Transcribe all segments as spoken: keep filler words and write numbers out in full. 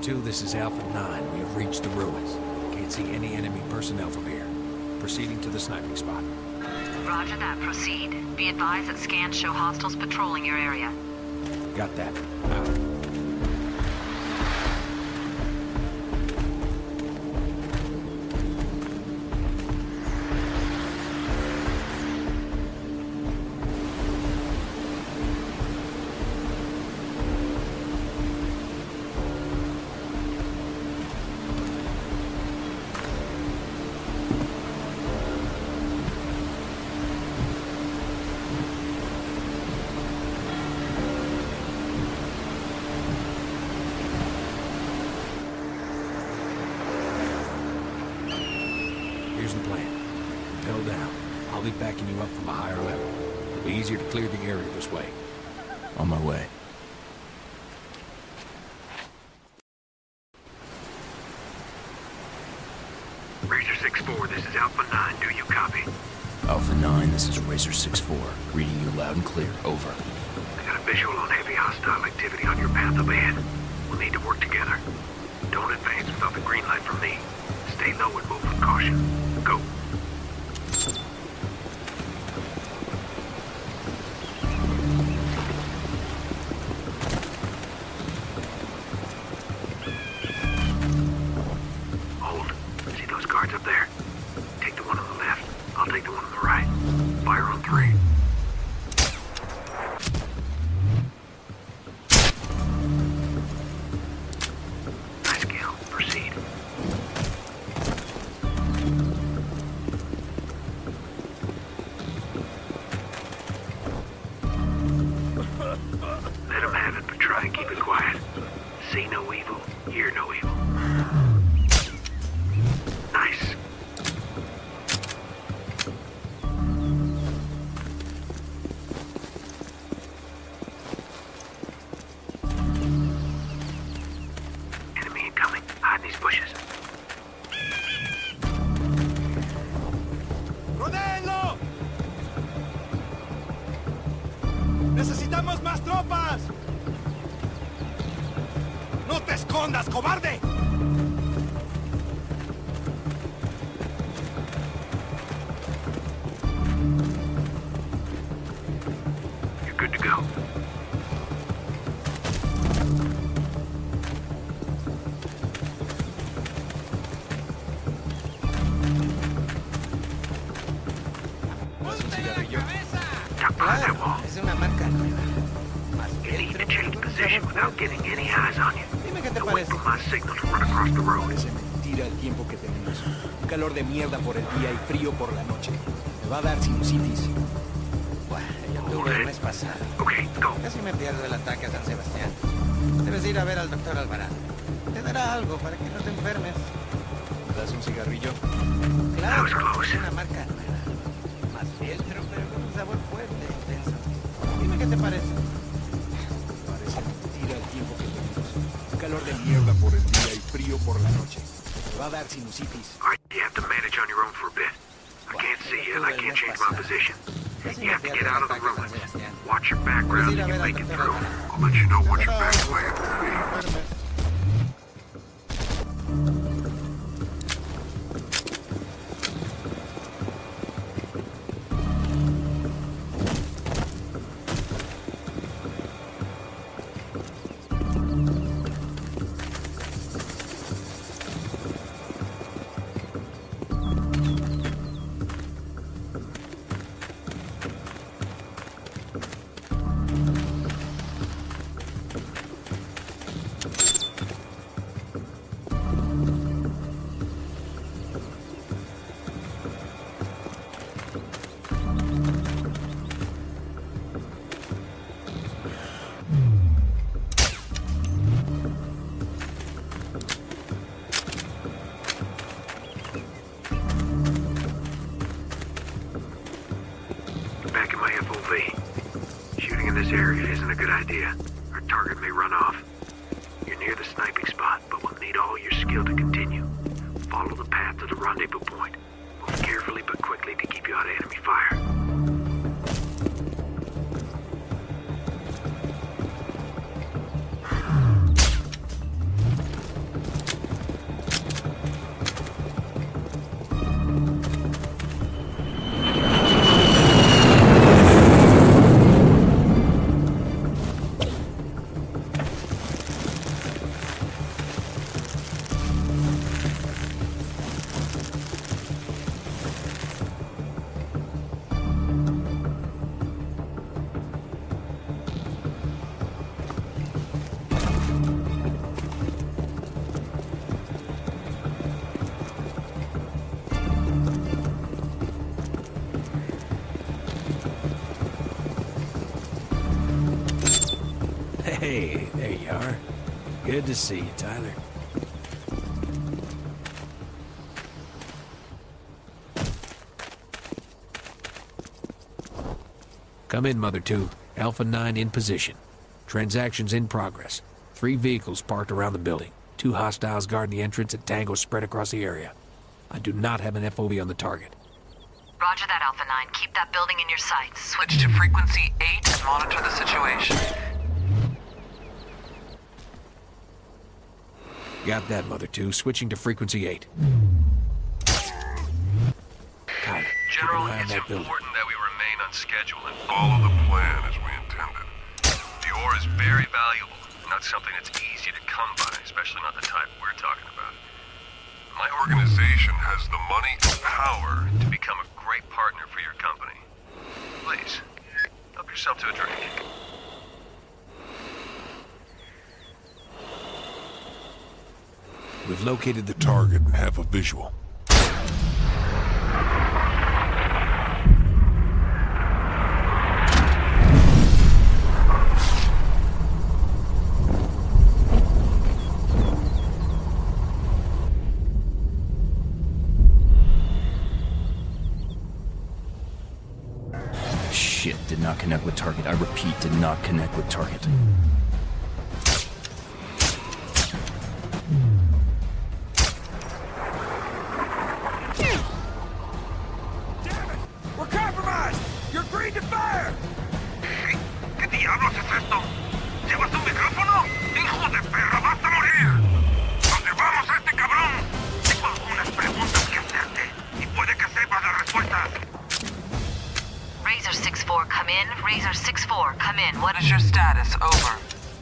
two, this is Alpha nine. We have reached the ruins. Can't see any enemy personnel from here. Proceeding to the sniping spot. Roger that, proceed. Be advised that scans show hostiles patrolling your area. Got that. Out. Here's the plan. Rappel down. I'll be backing you up from a higher level. It'll be easier to clear the area this way. On my way. Razor six four, this is Alpha nine. Do you copy? Alpha nine, this is Razor six four. Reading you loud and clear. Over. I got a visual on heavy hostile activity on your path up ahead. We'll need to work together. Don't advance without the green light from me. Stay low and move with caution. Go. Hold. See those guards up there? Take the one on the left. I'll take the one on the right. Fire on three. Nice kill. Proceed. Let them have it, but try and keep it quiet. See no evil, hear no evil. Nice. Enemy incoming. Hide in these bushes. ¡Rodéenlo! ¡Necesitamos más tropas! ¡No te escondas, cobarde! You're good to go. ¿Es un cigarrillo? Tuck behind that wall. Es una marca nueva. Más You need to filtro, change pero un position sabor without fuerte. getting any eyes on you. Dime qué te Don't wait parece. for my signal to run across the road. Parece mentira el tiempo que tenemos. Un calor de mierda por el día y frío por la noche. Me va a dar sinusitis. Bueno, yo tuve el mes pasado. Okay, go. Casi me pierdo el ataque a San Sebastián. Debes ir a ver al doctor Alvarado. Te dará algo para que no te enfermes. ¿Me das un cigarrillo? Claro, That was close. es una marca nueva. Más filtro, pero con un sabor fuerte e intenso. Dime qué te parece. Parece mentira el tiempo que tenemos. Un calor de mierda por el día y frío por la noche. Me va a dar sinusitis. All right, you have to manage on your own for a bit. I can't see you and I can't change my position. You have to get out of the ruins. Watch your background and you make it through. I'll let you know what your best way will be. Back in my F O V. Shooting in this area isn't a good idea. Our target may run off. You're near the sniping spot, but we'll need all your skill to continue. Follow the path to the rendezvous point. Move carefully but quickly to keep you out of enemy fire. Hey, there you are. Good to see you, Tyler. Come in, Mother two. Alpha nine in position. Transactions in progress. Three vehicles parked around the building. Two hostiles guarding the entrance and tangos spread across the area. I do not have an F O V on the target. Roger that, Alpha nine. Keep that building in your sights. Switch to frequency eight and monitor the situation. Got that, Mother two. Switching to frequency eight. Tyler, keep an General, eye on it's that building. important that we remain on schedule and follow the plan as we intended. The ore is very valuable, not something that's easy to come by, especially not the type we're talking about. My organization has the money and power to become a great partner for your company. Please, help yourself to a drink. We've located the target and have a visual. Shit, did not connect with target. I repeat, did not connect with target. Razor six four, come in. Razor six four, come in. What What is your status? Over.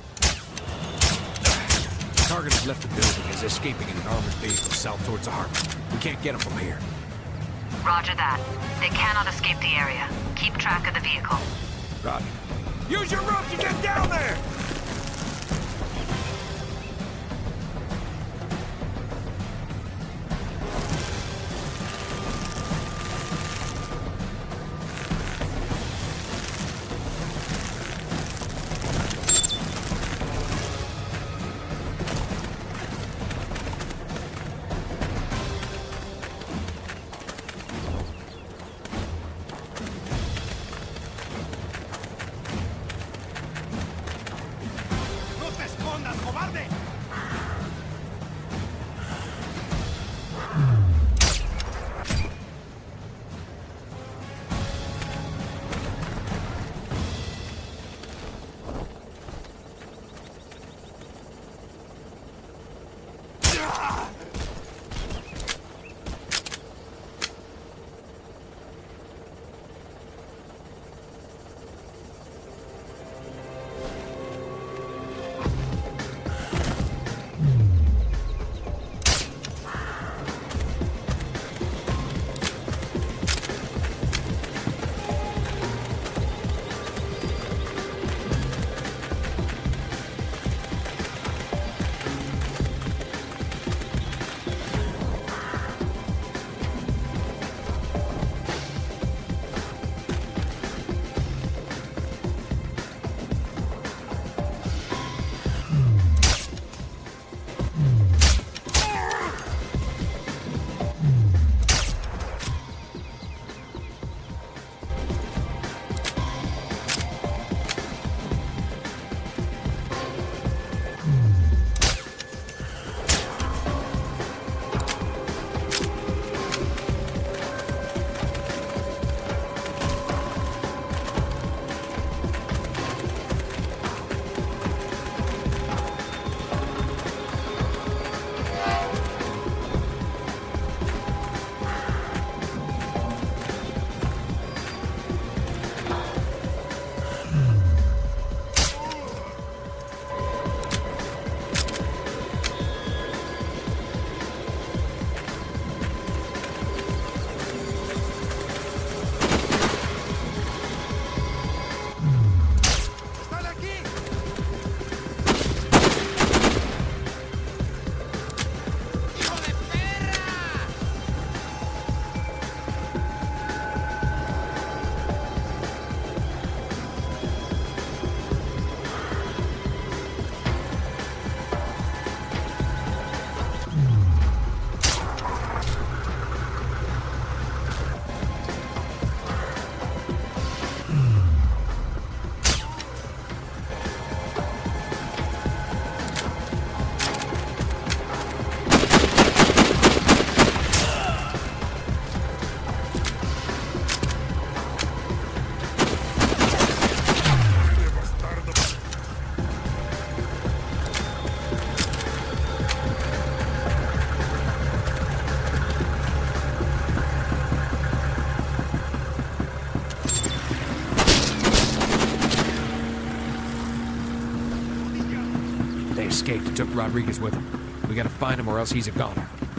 The target has left the building and is escaping in an armored vehicle south towards the harbor. We can't get him from here. Roger that. They cannot escape the area. Keep track of the vehicle. Roger. Use your rope to get down there! escaped and took Rodriguez with him. We gotta find him or else he's a goner.